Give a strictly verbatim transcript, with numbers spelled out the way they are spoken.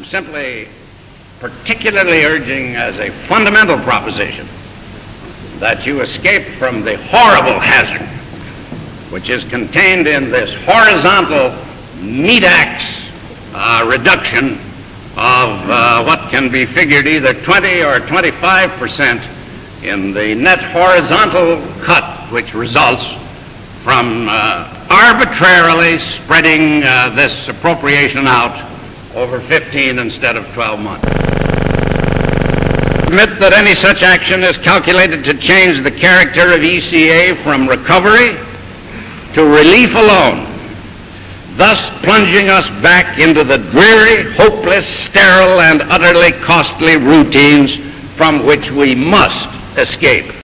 simply particularly urging as a fundamental proposition that you escape from the horrible hazard which is contained in this horizontal meat axe uh, reduction of uh, what can be figured either twenty or twenty-five percent in the net horizontal cut which results from uh, arbitrarily spreading uh, this appropriation out over fifteen instead of twelve months. Admit that any such action is calculated to change the character of E C A from recovery to relief alone, thus plunging us back into the dreary, hopeless, sterile, and utterly costly routines from which we must escape.